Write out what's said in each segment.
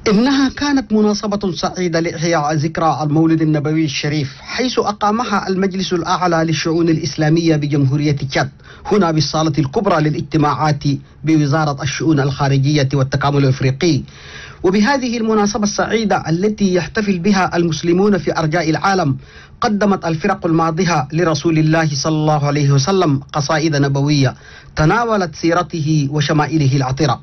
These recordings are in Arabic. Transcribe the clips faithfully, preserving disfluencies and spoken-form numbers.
إنها كانت مناسبة سعيدة لإحياء ذكرى المولد النبوي الشريف، حيث أقامها المجلس الأعلى للشؤون الإسلامية بجمهورية تشاد هنا بالصالة الكبرى للاجتماعات بوزارة الشؤون الخارجية والتكامل الأفريقي. وبهذه المناسبة السعيدة التي يحتفل بها المسلمون في أرجاء العالم، قدمت الفرق الماضية لرسول الله صلى الله عليه وسلم قصائد نبوية تناولت سيرته وشمائله العطرة.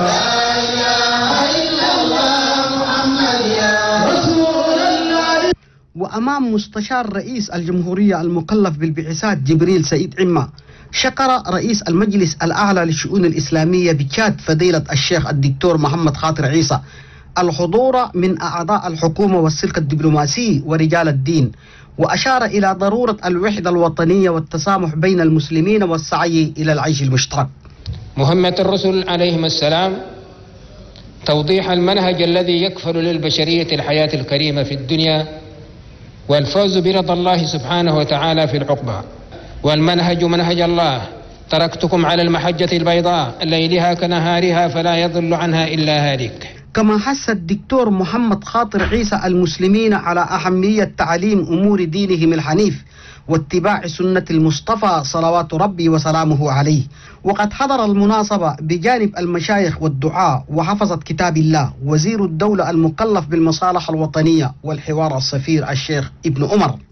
وأمام مستشار رئيس الجمهورية المكلف بالبعثات جبريل سعيد عمة، شكر رئيس المجلس الأعلى للشؤون الإسلامية بتشاد فضيلة الشيخ الدكتور محمد خاطر عيسى الحضور من أعضاء الحكومة والسلك الدبلوماسي ورجال الدين، وأشار إلى ضرورة الوحدة الوطنية والتسامح بين المسلمين والسعي إلى العيش المشترك. مهمة الرسل عليهم السلام توضيح المنهج الذي يكفل للبشرية الحياة الكريمة في الدنيا والفوز برضا الله سبحانه وتعالى في العقبى. والمنهج منهج الله: تركتكم على المحجة البيضاء ليلها كنهارها فلا يضل عنها إلا هالك. كما حث الدكتور محمد خاطر عيسى المسلمين على أهمية تعليم أمور دينهم الحنيف واتباع سنة المصطفى صلوات ربي وسلامه عليه. وقد حضر المناسبة بجانب المشايخ والدعاء وحفظة كتاب الله وزير الدولة المكلف بالمصالح الوطنية والحوار السفير الشيخ ابن عمر.